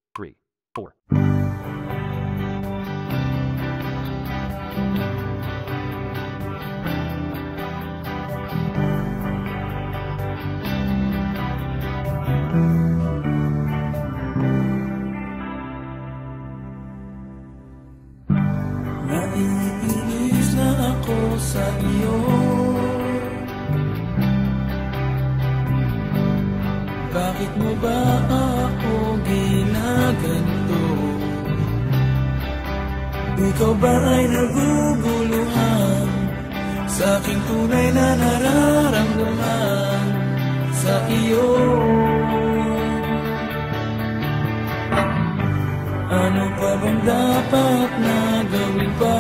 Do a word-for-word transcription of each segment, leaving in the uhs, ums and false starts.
three, four. Naiinis na ako sa iyo. Bakit mo ba ako ginaganto? Ikaw ba ay naguguluhan sa aking tunay na nararamdaman sa iyo? Ano pa bang dapat na gawin pa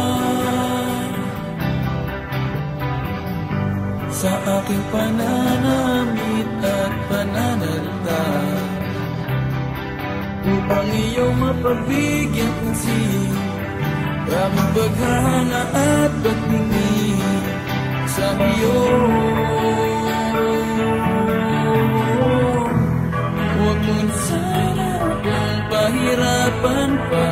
sa aking pananamit at pananalita upang iyong mapagbigyan pansin, bakit paghanga at pagtingin sa iyo? Huwag mo sana akong pahirapan pa.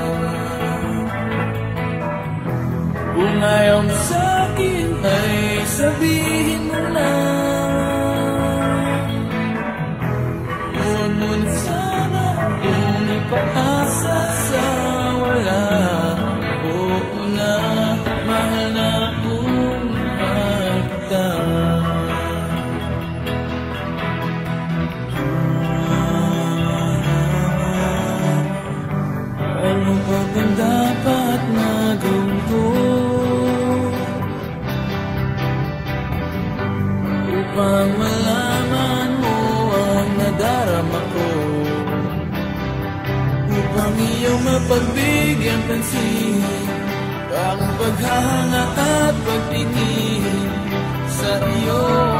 Kung ayaw mo sa'kin ay sabihin mo lang. Huwag mo na sana akong ipaasa sa wala. Oo na, mahal na akong mahal kita. Ano pa bang dapat na gawin ko upang malaman mo ang nadarama ko, upang iyong mapagbigyan pansin, ang paghanga at pagtingin sa iyo?